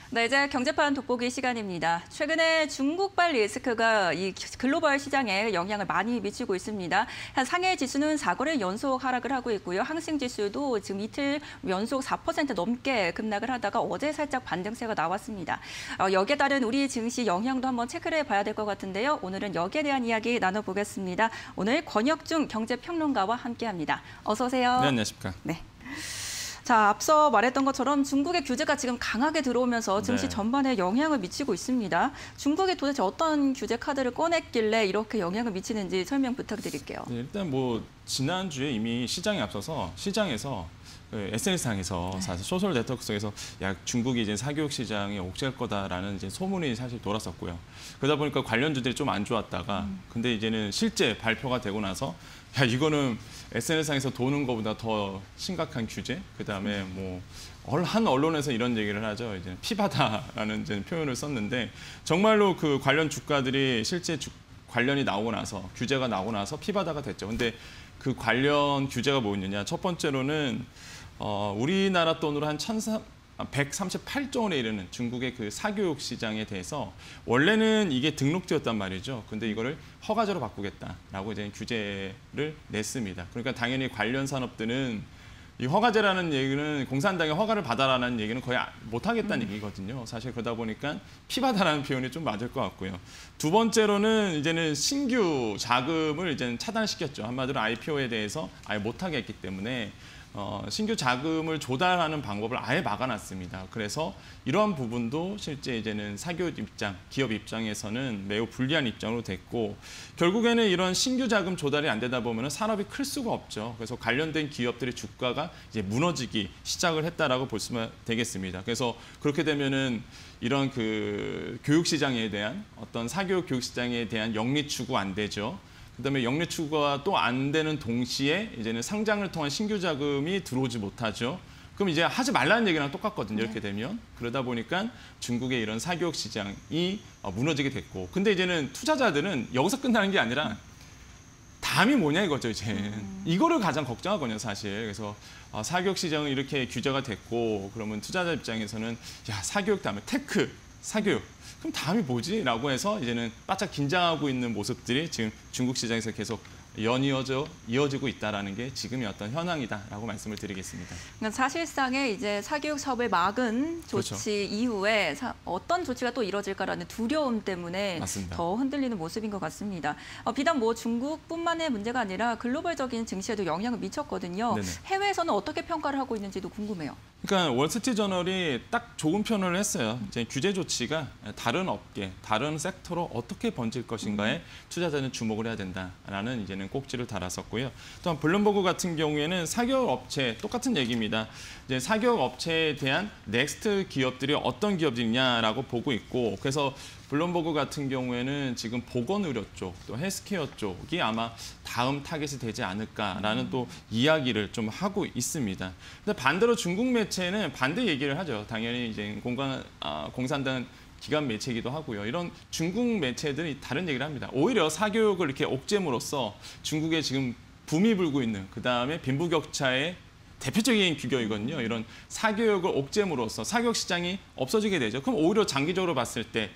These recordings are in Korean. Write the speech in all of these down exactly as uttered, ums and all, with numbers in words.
네, 이제 경제판 돋보기 시간입니다. 최근에 중국발 리스크가 이 글로벌 시장에 영향을 많이 미치고 있습니다. 한 상해 지수는 사 거래 연속 하락을 하고 있고요. 항생 지수도 지금 이틀 연속 사 퍼센트 넘게 급락을 하다가 어제 살짝 반등세가 나왔습니다. 어, 여기에 따른 우리 증시 영향도 한번 체크를 해봐야 될 것 같은데요. 오늘은 여기에 대한 이야기 나눠보겠습니다. 오늘 권혁중 경제평론가와 함께합니다. 어서 오세요. 네, 안녕하십니까. 네. 자, 앞서 말했던 것처럼 중국의 규제가 지금 강하게 들어오면서 증시 네. 전반에 영향을 미치고 있습니다. 중국이 도대체 어떤 규제 카드를 꺼냈길래 이렇게 영향을 미치는지 설명 부탁드릴게요. 네, 일단 뭐 지난주에 이미 시장에 앞서서 시장에서 에스엔에스상에서 네. 사실 소셜 네트워크 속에서 야 중국이 이제 사교육 시장에 옥죄할 거다라는 이제 소문이 사실 돌았었고요. 그러다 보니까 관련주들이 좀 안 좋았다가 음. 근데 이제는 실제 발표가 되고 나서 야 이거는 에스엔에스상에서 도는 것보다 더 심각한 규제. 그다음에 뭐 한 언론에서 이런 얘기를 하죠. 이제 피바다라는 이제 표현을 썼는데 정말로 그 관련 주가들이 실제 주, 관련이 나오고 나서 규제가 나오고 나서 피바다가 됐죠. 근데 그 관련 규제가 뭐였느냐? 첫 번째로는 어, 우리나라 돈으로 한 백삼십팔조 원에 이르는 중국의 그 사교육 시장에 대해서 원래는 이게 등록제였단 말이죠. 근데 이거를 허가제로 바꾸겠다라고 이제 규제를 냈습니다. 그러니까 당연히 관련 산업들은 이 허가제라는 얘기는 공산당의 허가를 받아라는 얘기는 거의 못하겠다는 음. 얘기거든요. 사실 그러다 보니까 피바다라는 표현이 좀 맞을 것 같고요. 두 번째로는 이제는 신규 자금을 이제는 차단시켰죠. 한마디로 아이피오에 대해서 아예 못하게 했기 때문에 어, 신규 자금을 조달하는 방법을 아예 막아놨습니다. 그래서 이러한 부분도 실제 이제는 사교육 입장, 기업 입장에서는 매우 불리한 입장으로 됐고 결국에는 이런 신규 자금 조달이 안 되다 보면 산업이 클 수가 없죠. 그래서 관련된 기업들의 주가가 이제 무너지기 시작을 했다라고 볼 수가 되겠습니다. 그래서 그렇게 되면은 이런 그 교육 시장에 대한 어떤 사교육 교육 시장에 대한 영리 추구 안 되죠. 그다음에 영리 추구가 또 안 되는 동시에 이제는 상장을 통한 신규 자금이 들어오지 못하죠. 그럼 이제 하지 말라는 얘기랑 똑같거든요. 이렇게 되면. 그러다 보니까 중국의 이런 사교육 시장이 무너지게 됐고. 근데 이제는 투자자들은 여기서 끝나는 게 아니라 다음이 뭐냐 이거죠, 이제. 음. 이거를 가장 걱정하거든요, 사실. 그래서 사교육 시장은 이렇게 규제가 됐고 그러면 투자자 입장에서는 야, 사교육 다음에 테크, 사교육. 그럼 다음이 뭐지? 라고 해서 이제는 바짝 긴장하고 있는 모습들이 지금 중국 시장에서 계속 연이어져 이어지고 있다라는 게 지금의 어떤 현황이다라고 말씀을 드리겠습니다. 그러니까 사실상의 이제 사교육 사업을 막은 조치 그렇죠. 이후에 사, 어떤 조치가 또 이뤄질까라는 두려움 때문에 맞습니다. 더 흔들리는 모습인 것 같습니다. 어, 비단 뭐 중국뿐만의 문제가 아니라 글로벌적인 증시에도 영향을 미쳤거든요. 네네. 해외에서는 어떻게 평가를 하고 있는지도 궁금해요. 그러니까 월스트리트저널이 딱 좋은 표현을 했어요. 이제 규제 조치가 다른 업계, 다른 섹터로 어떻게 번질 것인가에 음. 투자자는 주목을 해야 된다라는 이제는 꼭지를 달았었고요. 또한 블룸버그 같은 경우에는 사교육 업체 똑같은 얘기입니다. 이제 사교육 업체에 대한 넥스트 기업들이 어떤 기업들이냐라고 보고 있고 그래서 블룸버그 같은 경우에는 지금 보건의료 쪽, 또 헬스케어 쪽이 아마 다음 타겟이 되지 않을까라는 음. 또 이야기를 좀 하고 있습니다. 근데 반대로 중국 매체는 반대 얘기를 하죠. 당연히 이제 공간, 아, 공산당 기관 매체이기도 하고요. 이런 중국 매체들이 다른 얘기를 합니다. 오히려 사교육을 이렇게 옥죄므로써 중국에 지금 붐이 불고 있는 그다음에 빈부격차의 대표적인 규격이거든요. 이런 사교육을 옥죄므로써 사교육 시장이 없어지게 되죠. 그럼 오히려 장기적으로 봤을 때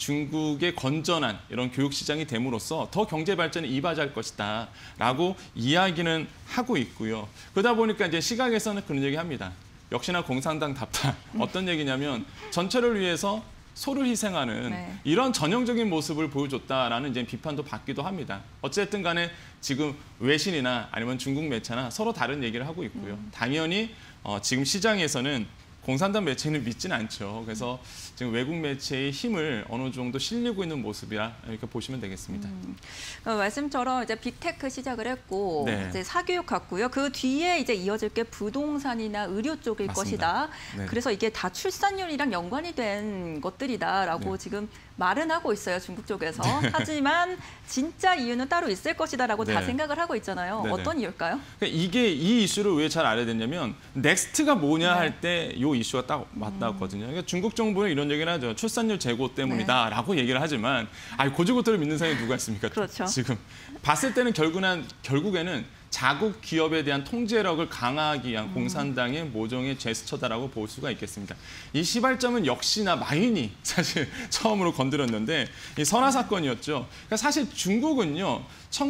중국의 건전한 이런 교육 시장이 됨으로써 더 경제 발전에 이바지할 것이다 라고 이야기는 하고 있고요. 그러다 보니까 이제 시각에서는 그런 얘기합니다. 역시나 공산당답다. 어떤 얘기냐면 전체를 위해서 소를 희생하는 네. 이런 전형적인 모습을 보여줬다라는 이제 비판도 받기도 합니다. 어쨌든 간에 지금 외신이나 아니면 중국 매체나 서로 다른 얘기를 하고 있고요. 음. 당연히 어, 지금 시장에서는 공산당 매체는 믿지는 않죠. 그래서 지금 외국 매체의 힘을 어느 정도 실리고 있는 모습이라 이렇게 보시면 되겠습니다. 음, 어, 말씀처럼 이제 빅테크 시작을 했고 네. 이제 사교육 같고요. 그 뒤에 이제 이어질 게 부동산이나 의료 쪽일 맞습니다. 것이다. 네. 그래서 이게 다 출산율이랑 연관이 된 것들이다라고 네. 지금 말은 하고 있어요, 중국 쪽에서. 네. 하지만 진짜 이유는 따로 있을 것이다라고 네. 다 생각을 하고 있잖아요. 네네. 어떤 이유일까요? 그러니까 이게 이 이슈를 왜 잘 알아야 되냐면 넥스트가 뭐냐 네. 할 때 이 이슈가 딱 맞닿았거든요. 그러니까 중국 정부는 이런 얘기를 하죠. 출산율 제고 때문이다라고 네. 얘기를 하지만 아니 고지고대로 믿는 사람이 누가 있습니까? 그렇죠. 지금 봤을 때는 결국은 결국에는 자국 기업에 대한 통제력을 강화하기 위한 공산당의 모종의 제스처다라고 볼 수가 있겠습니다. 이 시발점은 역시나 마윈이 사실 처음으로 건드렸는데 이 선화 사건이었죠. 그러니까 사실 중국은요.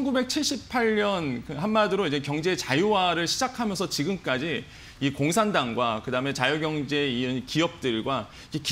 천구백칠십팔 년 한마디로 이제 경제 자유화를 시작하면서 지금까지 이 공산당과 그다음에 자유경제 이 기업들과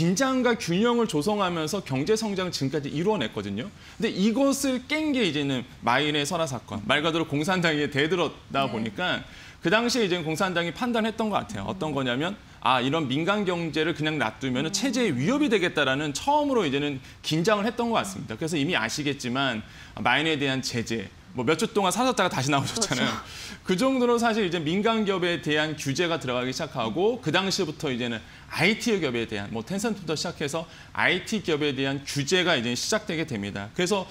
긴장과 균형을 조성하면서 경제 성장을 지금까지 이루어냈거든요. 근데 이것을 깬 게 이제는 마윈의 선화 사건, 말 그대로 공산당이 대들었다 네. 보니까 그 당시에 이제 공산당이 판단했던 것 같아요. 어떤 거냐면 아 이런 민간 경제를 그냥 놔두면 은 체제에 위협이 되겠다라는 처음으로 이제는 긴장을 했던 것 같습니다. 그래서 이미 아시겠지만 마윈에 대한 제재. 뭐 몇 주 동안 사셨다가 다시 나오셨잖아요. 그렇죠. 그 정도로 사실 이제 민간 기업에 대한 규제가 들어가기 시작하고 그 당시부터 이제는 아이티 기업에 대한 뭐 텐센트부터 시작해서 아이티 기업에 대한 규제가 이제 시작되게 됩니다. 그래서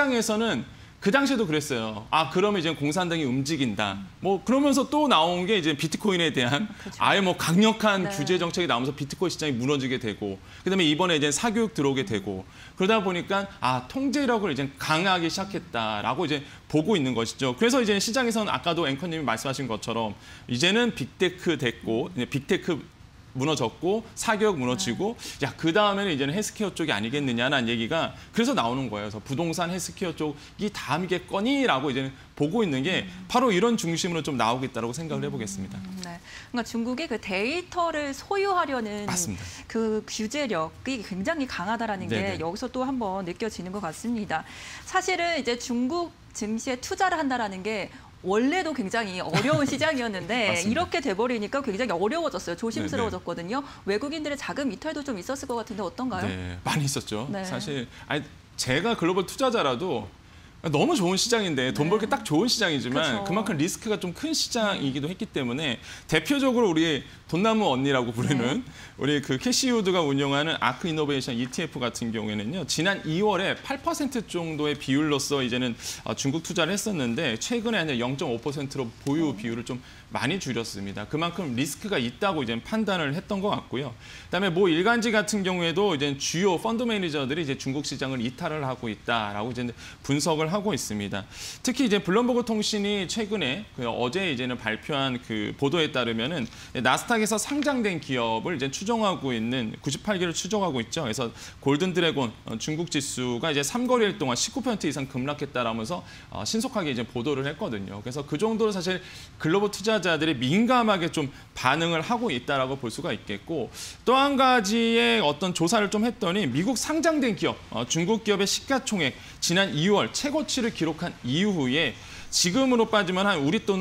시장에서는 그 당시에도 그랬어요. 아, 그러면 이제 공산당이 움직인다. 뭐 그러면서 또 나온 게 이제 비트코인에 대한 그렇죠. 아예 뭐 강력한 네. 규제 정책이 나오면서 비트코인 시장이 무너지게 되고 그다음에 이번에 이제 사교육 들어오게 되고 그러다 보니까 아, 통제력을 이제 강화하기 시작했다라고 이제 보고 있는 것이죠. 그래서 이제 시장에서는 아까도 앵커님이 말씀하신 것처럼 이제는 빅테크 됐고 이제 빅테크 무너졌고 사교육 무너지고 야 그 다음에는 이제는 헬스케어 쪽이 아니겠느냐라는 얘기가 그래서 나오는 거예요. 그래서 부동산 헬스케어 쪽이 다음이겠거니라고 이제는 보고 있는 게 바로 이런 중심으로 좀 나오겠다라고 생각을 해보겠습니다. 음, 네. 그러니까 중국이 그 데이터를 소유하려는 맞습니다. 그 규제력이 굉장히 강하다라는 네네. 게 여기서 또 한번 느껴지는 것 같습니다. 사실은 이제 중국 증시에 투자를 한다라는 게 원래도 굉장히 어려운 시장이었는데 맞습니다. 이렇게 돼버리니까 굉장히 어려워졌어요. 조심스러워졌거든요. 외국인들의 자금 이탈도 좀 있었을 것 같은데 어떤가요? 네, 많이 있었죠. 네. 사실 아니, 제가 글로벌 투자자라도 너무 좋은 시장인데 돈 벌기 딱 좋은 시장이지만 그렇죠. 그만큼 리스크가 좀 큰 시장이기도 했기 때문에 대표적으로 우리 돈나무 언니라고 부르는 네. 우리 그 캐시우드가 운영하는 아크 이노베이션 이티에프 같은 경우에는요. 지난 이월에 팔 퍼센트 정도의 비율로서 이제는 중국 투자를 했었는데 최근에 한 영 점 오 퍼센트로 보유 비율을 좀 많이 줄였습니다. 그만큼 리스크가 있다고 이제 판단을 했던 것 같고요. 그다음에 뭐 일간지 같은 경우에도 이제 주요 펀드 매니저들이 이제 중국 시장을 이탈을 하고 있다라고 이제 분석을 하고 있습니다. 특히 이제 블룸버그 통신이 최근에 그 어제 이제는 발표한 그 보도에 따르면은 나스닥에서 상장된 기업을 이제 추정하고 있는 구십팔 개를 추정하고 있죠. 그래서 골든 드래곤 중국 지수가 이제 삼거리일 동안 십구 퍼센트 이상 급락했다라면서 신속하게 이제 보도를 했거든요. 그래서 그 정도로 사실 글로벌 투자자들이 민감하게 좀 반응을 하고 있다라고 볼 수가 있겠고 또 한 가지의 어떤 조사를 좀 했더니 미국 상장된 기업, 중국 기업의 시가총액 지난 이월 최고치를 기록한 이후에 지금으로 빠지면 한 우리 돈은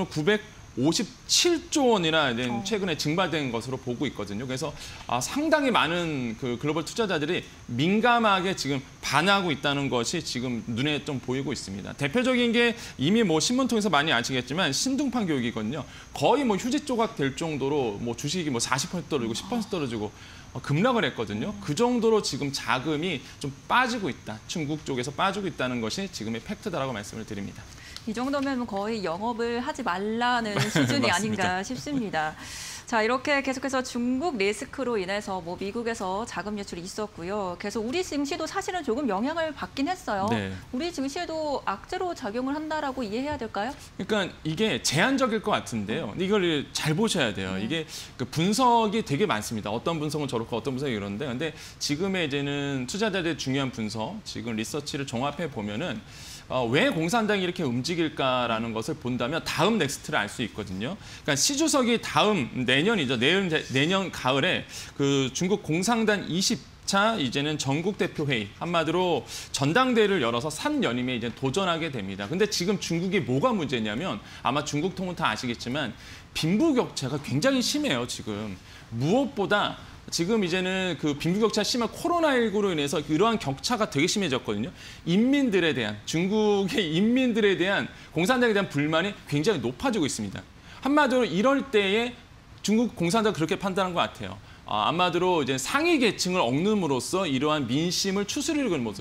구백오십칠 조 원이나 최근에 증발된 것으로 보고 있거든요. 그래서 상당히 많은 그 글로벌 투자자들이 민감하게 지금 반하고 있다는 것이 지금 눈에 좀 보이고 있습니다. 대표적인 게 이미 뭐 신문 통해서 많이 아시겠지만 신둥판 교육이거든요. 거의 뭐 휴지 조각 될 정도로 뭐 주식이 뭐 사십 퍼센트 떨어지고 십 퍼센트 떨어지고 급락을 했거든요. 그 정도로 지금 자금이 좀 빠지고 있다. 중국 쪽에서 빠지고 있다는 것이 지금의 팩트다라고 말씀을 드립니다. 이 정도면 거의 영업을 하지 말라는 수준이 아닌가 싶습니다. 자, 이렇게 계속해서 중국 리스크로 인해서 뭐 미국에서 자금 유출이 있었고요. 그래서 우리 증시도 사실은 조금 영향을 받긴 했어요. 네. 우리 증시에도 악재로 작용을 한다라고 이해해야 될까요? 그러니까 이게 제한적일 것 같은데요. 이걸 잘 보셔야 돼요. 이게 그 분석이 되게 많습니다. 어떤 분석은 저렇고 어떤 분석이 이런데, 근데 지금의 이제는 투자자들의 중요한 분석, 지금 리서치를 종합해 보면은. 어, 왜 공산당이 이렇게 움직일까라는 것을 본다면 다음 넥스트를 알 수 있거든요. 그러니까 시 주석이 다음 내년이죠. 내년, 내년 가을에 그 중국 공산당 이십 차 이제는 전국 대표 회의 한마디로 전당대회를 열어서 삼 연임에 이제 도전하게 됩니다. 근데 지금 중국이 뭐가 문제냐면 아마 중국 통은 다 아시겠지만 빈부격차가 굉장히 심해요. 지금 무엇보다 지금 이제는 그 빈부격차 심한 코로나십구로 인해서 이러한 격차가 되게 심해졌거든요. 인민들에 대한 중국의 인민들에 대한 공산당에 대한 불만이 굉장히 높아지고 있습니다. 한마디로 이럴 때에 중국 공산당 그렇게 판단한 것 같아요. 아, 한마디로 이제 상위 계층을 억눌므로써 이러한 민심을 추스리려는 모습.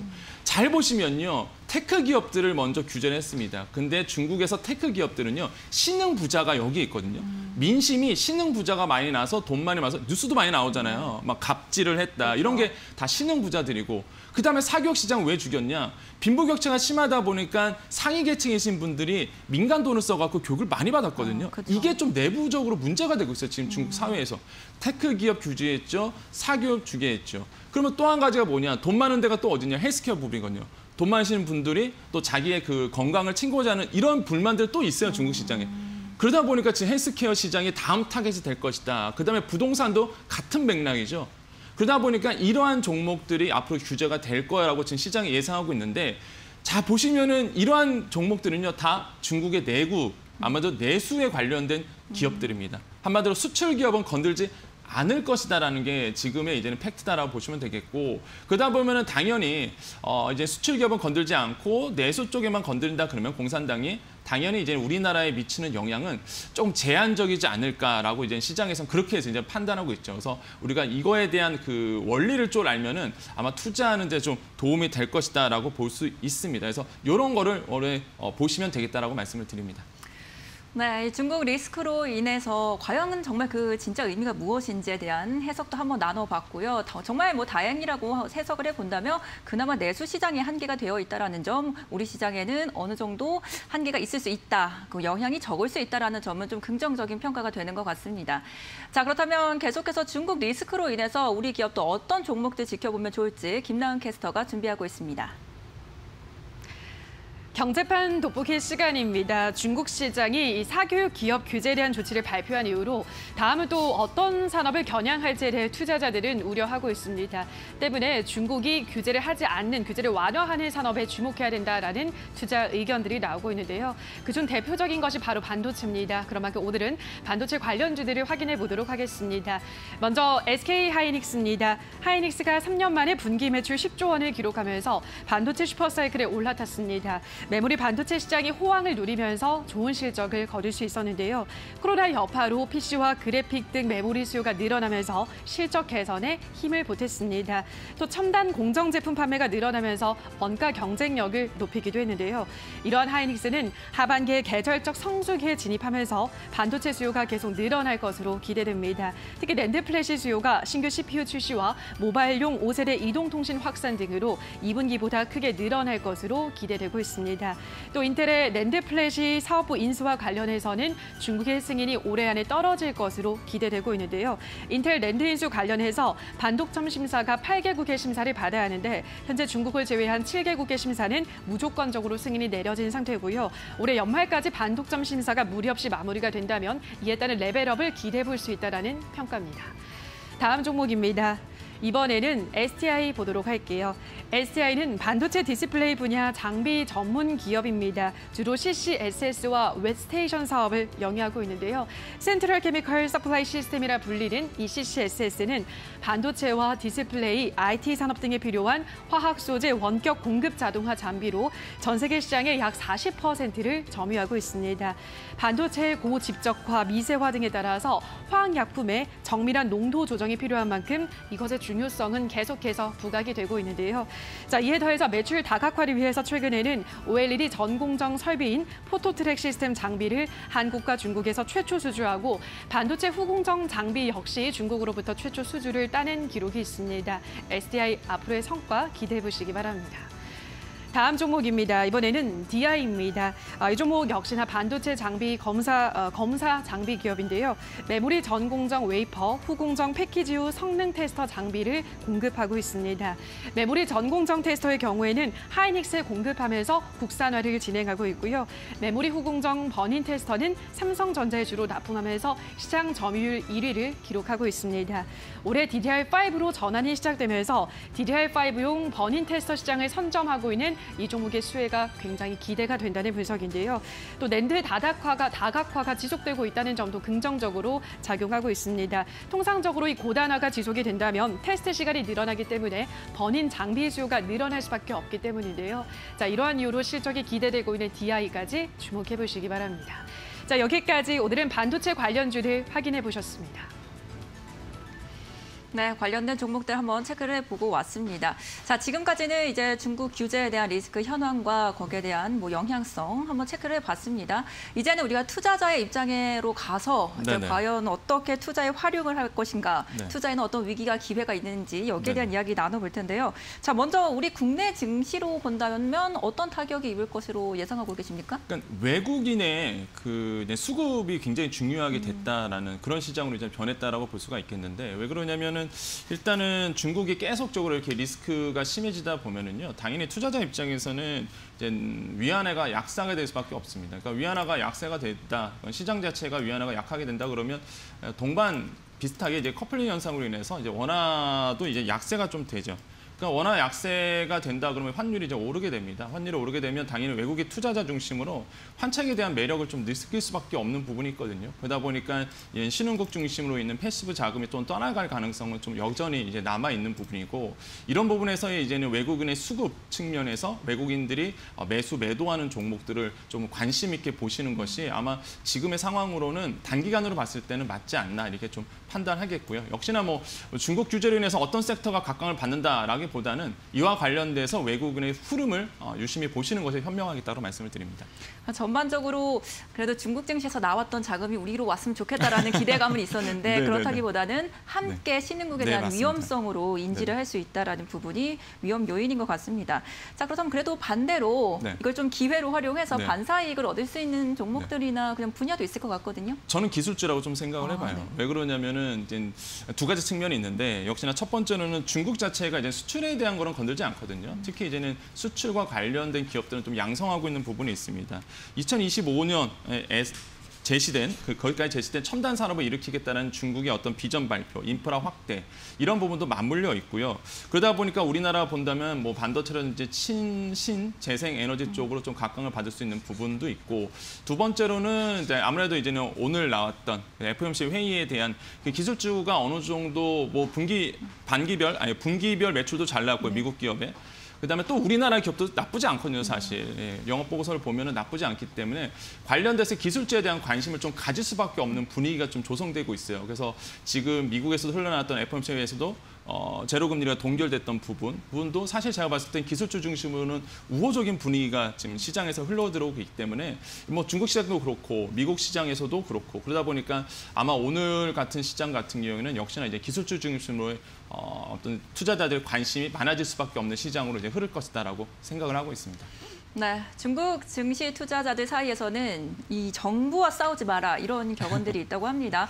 잘 보시면요. 테크 기업들을 먼저 규제를 했습니다. 근데 중국에서 테크 기업들은요. 신흥 부자가 여기 있거든요. 민심이 신흥 부자가 많이 나서 돈 많이 나서 뉴스도 많이 나오잖아요. 막 갑질을 했다. 이런 게 다 신흥 부자들이고 그다음에 사교육 시장 왜 죽였냐? 빈부격차가 심하다 보니까 상위 계층이신 분들이 민간 돈을 써갖고 교육을 많이 받았거든요. 어, 그렇죠. 이게 좀 내부적으로 문제가 되고 있어요. 지금 중국 사회에서. 테크 기업 규제했죠. 사교육 규제했죠. 그러면 또 한 가지가 뭐냐? 돈 많은 데가 또 어디냐? 헬스케어 부분이거든요. 돈 많으시는 분들이 또 자기의 그 건강을 챙고자 하는 이런 불만들 또 있어요. 중국 시장에. 그러다 보니까 지금 헬스케어 시장이 다음 타겟이 될 것이다. 그다음에 부동산도 같은 맥락이죠. 그러다 보니까 이러한 종목들이 앞으로 규제가 될 거라고 지금 시장이 예상하고 있는데 자 보시면은 이러한 종목들은요 다 중국의 내구 아마도 내수에 관련된 기업들입니다. 한마디로 수출 기업은 건들지 않을 것이다라는 게 지금의 이제는 팩트다라고 보시면 되겠고 그러다 보면은 당연히 어 이제 수출 기업은 건들지 않고 내수 쪽에만 건드린다 그러면 공산당이 당연히 이제 우리나라에 미치는 영향은 좀 제한적이지 않을까라고 이제 시장에서는 그렇게 해서 이제 판단하고 있죠. 그래서 우리가 이거에 대한 그 원리를 좀 알면은 아마 투자하는 데 좀 도움이 될 것이다라고 볼 수 있습니다. 그래서 이런 거를 올해 어, 보시면 되겠다라고 말씀을 드립니다. 네, 중국 리스크로 인해서 과연 정말 그 진짜 의미가 무엇인지에 대한 해석도 한번 나눠봤고요. 정말 뭐 다행이라고 해석을 해본다면 그나마 내수 시장이 한계가 되어 있다는 점, 우리 시장에는 어느 정도 한계가 있을 수 있다, 그 영향이 적을 수 있다는 점은 좀 긍정적인 평가가 되는 것 같습니다. 자, 그렇다면 계속해서 중국 리스크로 인해서 우리 기업도 어떤 종목들 지켜보면 좋을지 김나은 캐스터가 준비하고 있습니다. 경제판 돋보기 시간입니다. 중국 시장이 이 사교육 기업 규제에 대한 조치를 발표한 이후로 다음은 또 어떤 산업을 겨냥할지에 대해 투자자들은 우려하고 있습니다. 때문에 중국이 규제를 하지 않는, 규제를 완화하는 산업에 주목해야 된다라는 투자 의견들이 나오고 있는데요. 그중 대표적인 것이 바로 반도체입니다. 그런 만큼 오늘은 반도체 관련주들을 확인해 보도록 하겠습니다. 먼저 에스케이 하이닉스입니다. 하이닉스가 삼 년 만에 분기 매출 십조 원을 기록하면서 반도체 슈퍼사이클에 올라탔습니다. 메모리 반도체 시장이 호황을 누리면서 좋은 실적을 거둘 수 있었는데요. 코로나 여파로 피씨와 그래픽 등 메모리 수요가 늘어나면서 실적 개선에 힘을 보탰습니다. 또 첨단 공정 제품 판매가 늘어나면서 원가 경쟁력을 높이기도 했는데요. 이러한 하이닉스는 하반기에 계절적 성수기에 진입하면서 반도체 수요가 계속 늘어날 것으로 기대됩니다. 특히 낸드 플래시 수요가 신규 씨피유 출시와 모바일용 오 세대 이동통신 확산 등으로 이 분기보다 크게 늘어날 것으로 기대되고 있습니다. 또 인텔의 낸드 플래시 사업부 인수와 관련해서는 중국의 승인이 올해 안에 떨어질 것으로 기대되고 있는데요. 인텔 낸드 인수 관련해서 반독점 심사가 팔 개국의 심사를 받아야 하는데 현재 중국을 제외한 칠 개국의 심사는 무조건적으로 승인이 내려진 상태고요. 올해 연말까지 반독점 심사가 무리 없이 마무리가 된다면 이에 따른 레벨업을 기대해 볼 수 있다는 평가입니다. 다음 종목입니다. 이번에는 에스티아이 보도록 할게요. 에스티아이는 반도체 디스플레이 분야 장비 전문 기업입니다. 주로 씨씨에스에스와 웹스테이션 사업을 영위하고 있는데요. 센트럴 케미컬 서플라이 시스템이라 불리는 이 씨씨에스에스는 반도체와 디스플레이, 아이티 산업 등에 필요한 화학 소재 원격 공급 자동화 장비로 전 세계 시장의 약 사십 퍼센트를 점유하고 있습니다. 반도체의 고집적화, 미세화 등에 따라서 화학약품의 정밀한 농도 조정이 필요한 만큼 이것의 중요성은 계속해서 부각이 되고 있는데요. 자, 이에 더해서 매출 다각화를 위해서 최근에는 오엘이디 전공정 설비인 포토트랙 시스템 장비를 한국과 중국에서 최초 수주하고 반도체 후공정 장비 역시 중국으로부터 최초 수주를 따낸 기록이 있습니다. 에스티아이 앞으로의 성과 기대해 보시기 바랍니다. 다음 종목입니다. 이번에는 디아이입니다. 아, 이 종목 역시나 반도체 장비 검사, 어, 검사 장비 기업인데요. 메모리 전 공정 웨이퍼, 후공정 패키지 후 성능 테스터 장비를 공급하고 있습니다. 메모리 전 공정 테스터의 경우에는 하이닉스에 공급하면서 국산화를 진행하고 있고요. 메모리 후공정 버닌 테스터는 삼성전자에 주로 납품하면서 시장 점유율 일 위를 기록하고 있습니다. 올해 디디알 파이브로 전환이 시작되면서 디디알 파이브용 버닌 테스터 시장을 선점하고 있는 이 종목의 수혜가 굉장히 기대가 된다는 분석인데요. 또 낸드 다각화가, 다각화가 지속되고 있다는 점도 긍정적으로 작용하고 있습니다. 통상적으로 이 고단화가 지속이 된다면 테스트 시간이 늘어나기 때문에 버닌 장비 수요가 늘어날 수밖에 없기 때문인데요. 자, 이러한 이유로 실적이 기대되고 있는 디아이까지 주목해 보시기 바랍니다. 자, 여기까지 오늘은 반도체 관련주를 확인해 보셨습니다. 네, 관련된 종목들 한번 체크를 해보고 왔습니다. 자, 지금까지는 이제 중국 규제에 대한 리스크 현황과 거기에 대한 뭐 영향성 한번 체크를 해봤습니다. 이제는 우리가 투자자의 입장으로 가서 이제 네네. 과연 어떻게 투자에 활용을 할 것인가, 네. 투자에는 어떤 위기가 기회가 있는지 여기에 대한 네네. 이야기 나눠볼 텐데요. 자, 먼저 우리 국내 증시로 본다면 어떤 타격이 입을 것으로 예상하고 계십니까? 그러니까 외국인의 그 이제 수급이 굉장히 중요하게 됐다라는 그런 시장으로 이제 변했다라고 볼 수가 있겠는데, 왜 그러냐면은 일단은 중국이 계속적으로 이렇게 리스크가 심해지다 보면은요, 당연히 투자자 입장에서는 이제 위안화가 약세가 될 수밖에 없습니다. 그러니까 위안화가 약세가 됐다, 시장 자체가 위안화가 약하게 된다 그러면 동반 비슷하게 이제 커플링 현상으로 인해서 이제 원화도 이제 약세가 좀 되죠. 그러니까 원화 약세가 된다 그러면 환율이 이제 오르게 됩니다. 환율이 오르게 되면 당연히 외국의 투자자 중심으로 환책에 대한 매력을 좀 느낄 수밖에 없는 부분이 있거든요. 그러다 보니까 신흥국 중심으로 있는 패시브 자금이 좀 떠나갈 가능성은 좀 여전히 이제 남아 있는 부분이고, 이런 부분에서의 이제는 외국인의 수급 측면에서 외국인들이 매수 매도하는 종목들을 좀 관심 있게 보시는 것이 아마 지금의 상황으로는 단기간으로 봤을 때는 맞지 않나 이렇게 좀 판단하겠고요. 역시나 뭐 중국 규제로 인해서 어떤 섹터가 각광을 받는다라기 보다는 이와 관련돼서 외국인의 흐름을 유심히 보시는 것이 현명하겠다고 말씀을 드립니다. 전반적으로 그래도 중국 증시에서 나왔던 자금이 우리로 왔으면 좋겠다라는 기대감은 있었는데 네네네. 그렇다기보다는 함께 신흥국에 네, 대한 맞습니다. 위험성으로 인지를 네네. 할 수 있다라는 부분이 위험 요인인 것 같습니다. 자, 그렇다면 그래도 반대로 네. 이걸 좀 기회로 활용해서 네. 반사 이익을 얻을 수 있는 종목들이나 그냥 분야도 있을 것 같거든요. 저는 기술주라고 좀 생각을 아, 해봐요. 네. 왜 그러냐면은 이제 두 가지 측면이 있는데, 역시나 첫 번째로는 중국 자체가 이제 수출에 대한 거는 건들지 않거든요. 특히 이제는 수출과 관련된 기업들은 좀 양성하고 있는 부분이 있습니다. 이천이십오 년에 제시된 그 거기까지 제시된 첨단 산업을 일으키겠다는 중국의 어떤 비전 발표, 인프라 확대 이런 부분도 맞물려 있고요. 그러다 보니까 우리나라 본다면 뭐 반도체라든지 친신 재생 에너지 쪽으로 좀 각광을 받을 수 있는 부분도 있고, 두 번째로는 이제 아무래도 이제는 오늘 나왔던 에프오엠씨 회의에 대한 그 기술주가 어느 정도 뭐 분기 반기별 아니 분기별 매출도 잘 나왔고요. 미국 기업에. 그다음에 또 우리나라 기업도 나쁘지 않거든요, 사실. 예, 영업 보고서를 보면은 나쁘지 않기 때문에 관련돼서 기술주에 대한 관심을 좀 가질 수밖에 없는 분위기가 좀 조성되고 있어요. 그래서 지금 미국에서도 흘러나왔던 에프오엠씨 회의에서도 어, 제로금리가 동결됐던 부분, 부분도 사실 제가 봤을 땐 기술주 중심으로는 우호적인 분위기가 지금 시장에서 흘러들어오고 있기 때문에 뭐 중국 시장도 그렇고 미국 시장에서도 그렇고, 그러다 보니까 아마 오늘 같은 시장 같은 경우에는 역시나 이제 기술주 중심으로 어, 어떤 투자자들 관심이 많아질 수밖에 없는 시장으로 이제 흐를 것이다라고 생각을 하고 있습니다. 네, 중국 증시 투자자들 사이에서는 이 정부와 싸우지 마라 이런 격언들이 있다고 합니다.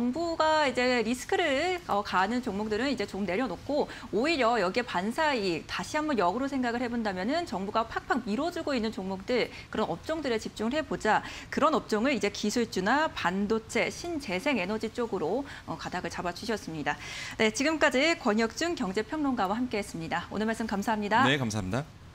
정부가 이제 리스크를 가하는 종목들은 이제 좀 내려놓고 오히려 여기에 반사이익 다시 한번 역으로 생각을 해본다면은 정부가 팍팍 밀어주고 있는 종목들, 그런 업종들에 집중을 해보자. 그런 업종을 이제 기술주나 반도체, 신재생 에너지 쪽으로 가닥을 잡아주셨습니다. 네, 지금까지 권혁준 경제평론가와 함께했습니다. 오늘 말씀 감사합니다. 네, 감사합니다.